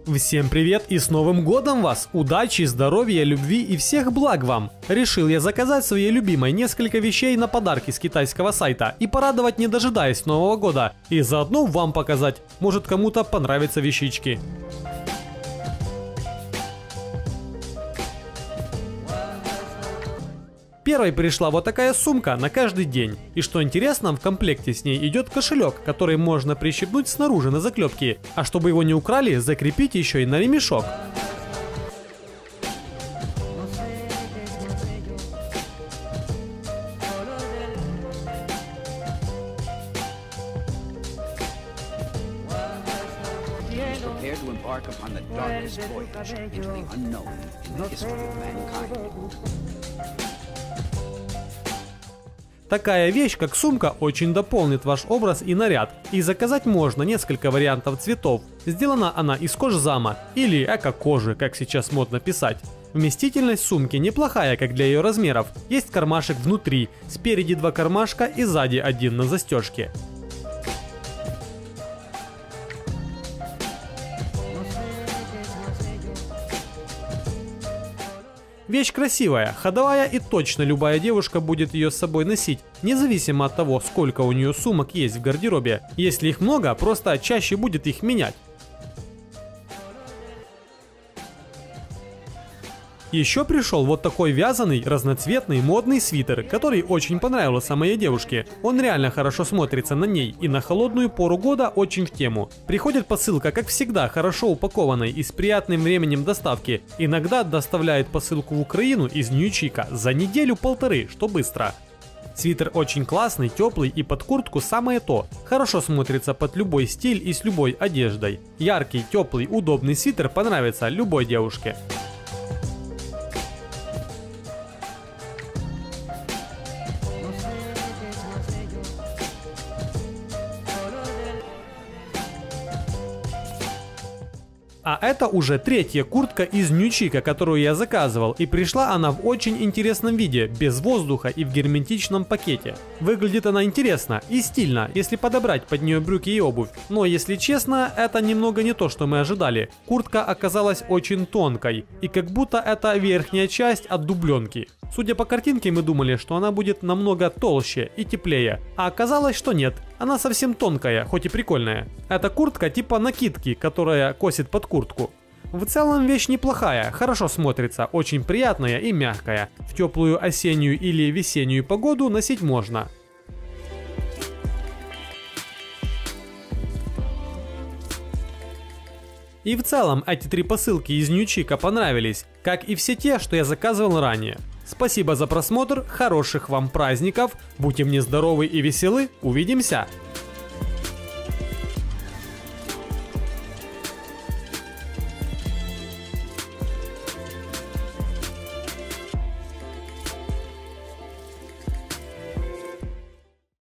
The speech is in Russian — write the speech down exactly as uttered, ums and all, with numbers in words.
Всем привет и с Новым годом вас! Удачи, здоровья, любви и всех благ вам! Решил я заказать своей любимой несколько вещей на подарки с китайского сайта и порадовать, не дожидаясь Нового года. И заодно вам показать, может кому-то понравятся вещички. Первой пришла вот такая сумка на каждый день. И что интересно, в комплекте с ней идет кошелек, который можно прищепнуть снаружи на заклепки. А чтобы его не украли, закрепить еще и на ремешок. Prepare to embark upon the darkest voyage into the unknown in the history of mankind. Такая вещь, как сумка, очень дополнит ваш образ и наряд. И заказать можно несколько вариантов цветов. Сделана она из кожзама или эко-кожи, как сейчас модно писать. Вместительность сумки неплохая, как для ее размеров. Есть кармашек внутри, спереди два кармашка и сзади один на застежке. Вещь красивая, ходовая и точно любая девушка будет ее с собой носить, независимо от того, сколько у нее сумок есть в гардеробе. Если их много, просто чаще будет их менять. Еще пришел вот такой вязаный, разноцветный, модный свитер, который очень понравился моей девушке. Он реально хорошо смотрится на ней и на холодную пору года очень в тему. Приходит посылка, как всегда, хорошо упакованной и с приятным временем доставки. Иногда доставляет посылку в Украину из Нью-Чика за неделю-полторы, что быстро. Свитер очень классный, теплый и под куртку самое то. Хорошо смотрится под любой стиль и с любой одеждой. Яркий, теплый, удобный свитер понравится любой девушке. А это уже третья куртка из Нью-Чика, которую я заказывал, и пришла она в очень интересном виде, без воздуха и в герметичном пакете. Выглядит она интересно и стильно, если подобрать под нее брюки и обувь. Но если честно, это немного не то, что мы ожидали. Куртка оказалась очень тонкой, и как будто это верхняя часть от дубленки. Судя по картинке, мы думали, что она будет намного толще и теплее, а оказалось, что нет. Она совсем тонкая, хоть и прикольная. Это куртка типа накидки, которая косит под куртку. В целом вещь неплохая, хорошо смотрится, очень приятная и мягкая. В теплую осеннюю или весеннюю погоду носить можно. И в целом эти три посылки из Нью-Чика понравились, как и все те, что я заказывал ранее. Спасибо за просмотр, хороших вам праздников, будьте мне здоровы и веселы, увидимся!